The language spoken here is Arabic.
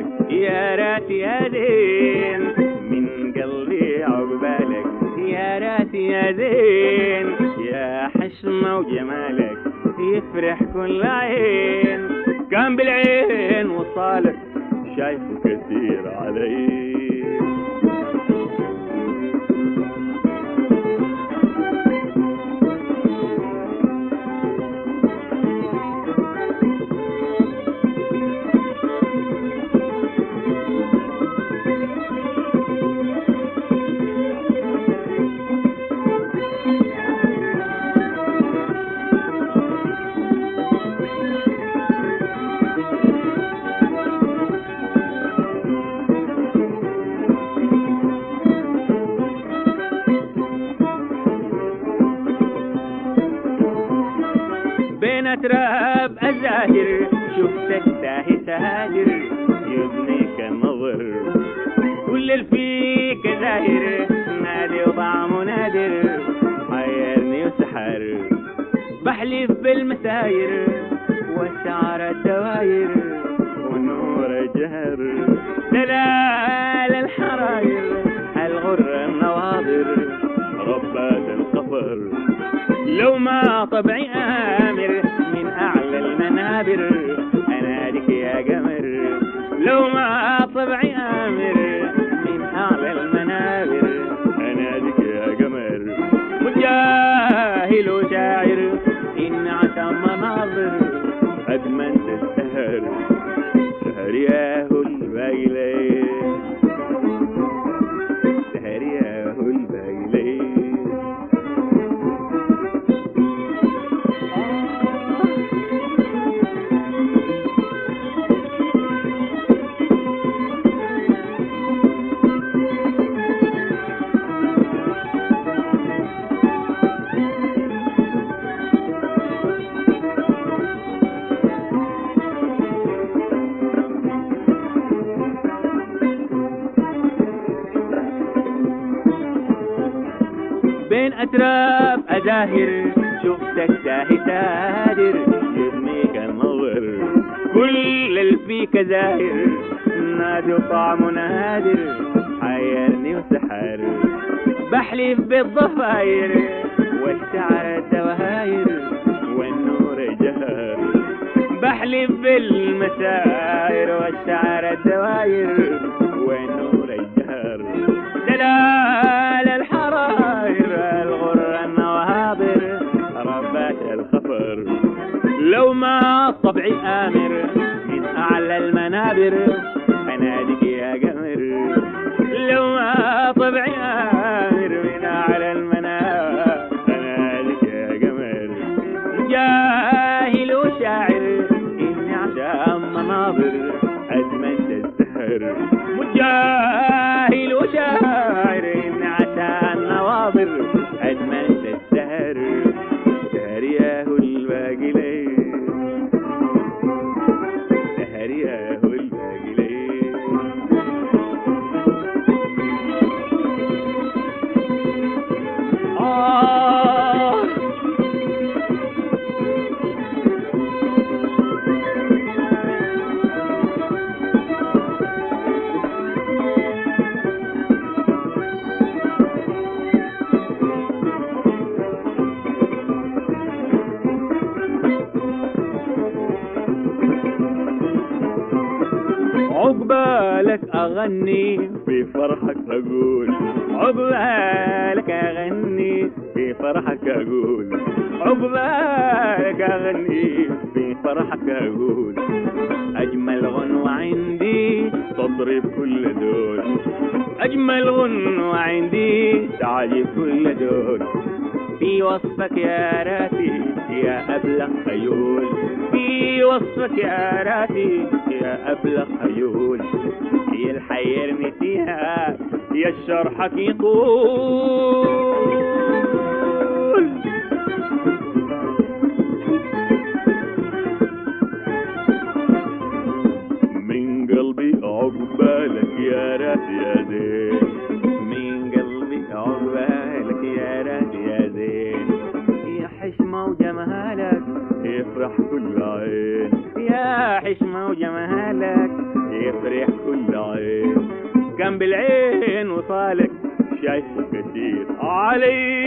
عقبالك يا رات يا زين، من قلبي عقبالك يا رات يا زين، يا حشمة وجمالك يفرح كل عين، كان بالعين وصالك شايفه كثير علي. بين أتراب أزاهر شفتك تاهي ساهر يبنيك النظر، كل اللي فيك زاهر نادي وطعمه نادر، حيرني وسحر بحلف بالمساير والشعر الدواير والنور الجهر، دلال الحراير الغر النواظر ربات الخفر، لو ما طبعي آمر من أعلى المنابر أناديك يا قمر، لو ما طبعي آمر من أعلى المنابر أناديك يا قمر، مجاهل وشاعر إن عشان مناظر أدمن تسهر سهر ياهو الباقي، سهر ياهو الباقي. بين أتراب أزاهر شفتك تاهي سادر يبنيك النظر، كل اللي فيك زاهر نادي وطعمه نادر، حيرني وسحر بحلف بالضفاير والشعر الدواير والنور جهر، بحلف بالمساير والشعر الدواير والنور الجهر، دلال الحراير الغر النواظر ربات الخفر، لو ما طبعي آمر من أعلى المنابر أناديك يا قمر، لو ما طبعي آمر من أعلى المنابر أناديك يا قمر، جاهل وشاعر إني عشان مناظر أدمن السهر، مجاهل وشاعر إني عشان نواظر أدمن السهر، سهر ياهو الباقي لي، سهر ياهو الباقي لي. عقبالك أغني في فرحك أقول، عقبالك أغني في فرحك أقول، عقبالك أغني في فرحك أقول، أجمل غنوة عندي تضرب كل دول، أجمل غنوة عندي تعجب كل دول، في وصفك يا راتي يا أبلغ خيول، في وصفك يا راتي يا أبلغ خيول، هي الحيرني فيها يا شرحك يطول، من قلبي عقبالك يا راتي يا زين، من قلبي عقبالك يا راتي يا زين، يا حشمة وجمالك يفرح كل عين، يا حشمة وجمالك يفرح تفرح كل عين كان بالعين وصالك شايفه كتير علي